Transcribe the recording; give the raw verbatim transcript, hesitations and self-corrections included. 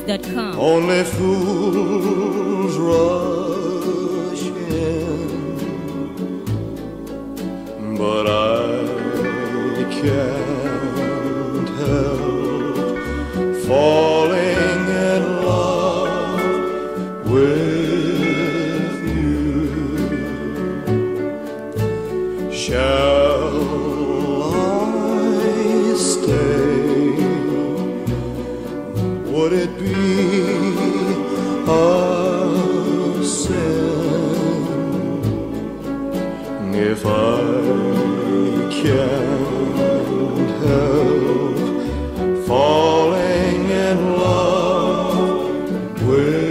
dot com. Only fools rush in, but I can't help falling in love with you. Shall I stay? Would it be a sin if I can't help falling in love with